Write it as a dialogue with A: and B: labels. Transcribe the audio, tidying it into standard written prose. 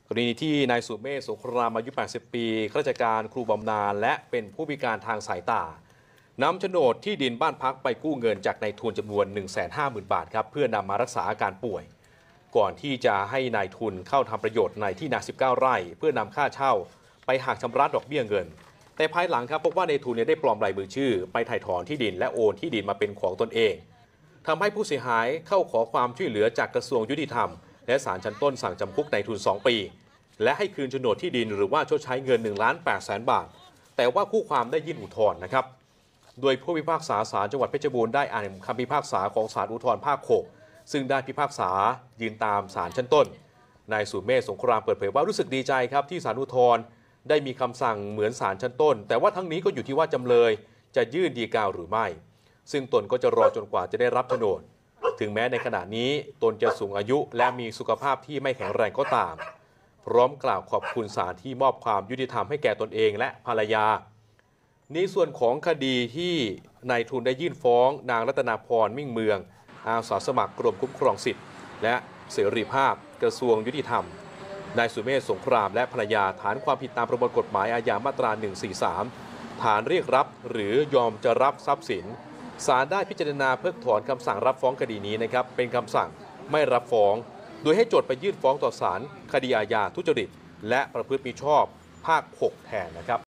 A: กรณีที่นายสุเมธ สงครามอายุ 80 ปีข้าราชการครูบำนาญและเป็นผู้พิการทางสายตานำโฉนดที่ดินบ้านพักไปกู้เงินจากนายทุนจำนวน 150,000 บาทครับเพื่อนำมารักษาอาการป่วยก่อนที่จะให้นายทุนเข้าทำประโยชน์ในที่นา 19 ไร่เพื่อนำค่าเช่าไปหักชำระดอกเบี้ยเงินแต่ภายหลังครับพบว่านายทุนได้ปลอมลายมือชื่อไปถ่ายถอนที่ดินและโอนที่ดินมาเป็นของตนเองทำให้ผู้เสียหายเข้าขอความช่วยเหลือจากกระทรวงยุติธรรมและศาลชั้นต้นสั่งจำคุกนายทุน 2 ปีและให้คืนโฉนดที่ดินหรือว่าชดใช้เงิน 1,800,000 บาทแต่ว่าคู่ความได้ยื่นอุทธรณ์นะครับโดยผู้พิพากษาศาลจังหวัดเพชรบูรณ์ได้อ่านคำพิพากษาของศาลอุทธรภาค 6ซึ่งได้พิพากษายืนตามศาลชั้นต้นนายสุเมธ สงครามเปิดเผยว่ารู้สึกดีใจครับที่ศาลอุทธรได้มีคำสั่งเหมือนศาลชั้นต้นแต่ว่าทั้งนี้ก็อยู่ที่ว่าจำเลยจะยื่นฎีกาหรือไม่ซึ่งตนก็จะรอจนกว่าจะได้รับโฉนดถึงแม้ในขณะนี้ตนจะสูงอายุและมีสุขภาพที่ไม่แข็งแรงก็ตามพร้อมกล่าวขอบคุณศาลที่มอบความยุติธรรมให้แก่ตนเองและภรรยาในส่วนของคดีที่นายทุนได้ยื่นฟ้องนางรัตนาพรมิ่งเมืองอาสาสมัครกรมคุ้มครองสิทธิและเสรีภาพกระทรวงยุติธรรมนายสุเมธ สงครามและภรรยาฐานความผิดตามประมวลกฎหมายอาญามาตรา 143 ฐานเรียกรับหรือยอมจะรับทรัพย์สินศาลได้พิจารณาเพิกถอนคำสั่งรับฟ้องคดีนี้นะครับเป็นคำสั่งไม่รับฟ้องโดยให้โจทก์ไปยื่นฟ้องต่อศาลคดีอาญาทุจริตและประพฤติมิชอบภาค 6 แทนนะครับ